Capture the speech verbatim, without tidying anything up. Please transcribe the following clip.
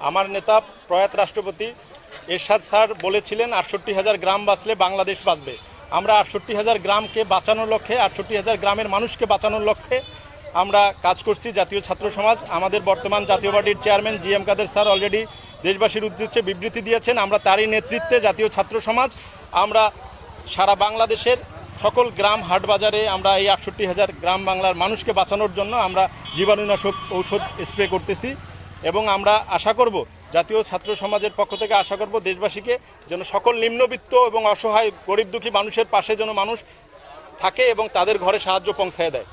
আমার নেতা প্রয়াত রাষ্ট্রপতি এরশাদ স্যার বলেছিলেন আটষট্টি হাজার গ্রাম বাঁচলে বাংলাদেশ বাঁচবে। আমরা আটষট্টি হাজার গ্রামকে বাঁচানোর লক্ষ্যে, আটষট্টি হাজার গ্রামের মানুষকে বাঁচানোর লক্ষ্যে আমরা কাজ করছি। জাতীয় ছাত্র সমাজ, আমাদের বর্তমান জাতীয় পার্টির chairman G M Kader sir already দেশবাসীর উদ্দেশ্যে বিবৃতি দিয়েছেন। আমরা তারই নেতৃত্বে জাতীয় ছাত্র সমাজ আমরা সারা বাংলাদেশের সকল গ্রাম হাট বাজারে আমরা এই আটষট্টি হাজার গ্রাম বাংলার মানুষকে বাঁচানোর জন্য আমরা জীবাণুনাশক ঔষধ স্প্রে করতেছি এবং আমরা আশা করব, জাতীয় ছাত্র সমাজের পক্ষ থেকে আশা করব দেশবাসীকে যেন সকল নিম্নবিত্ত এবং অসহায় গরিব দুঃখী মানুষের পাশে যেন মানুষ থাকে এবং তাদের ঘরে সাহায্য পৌঁছায় দেয়।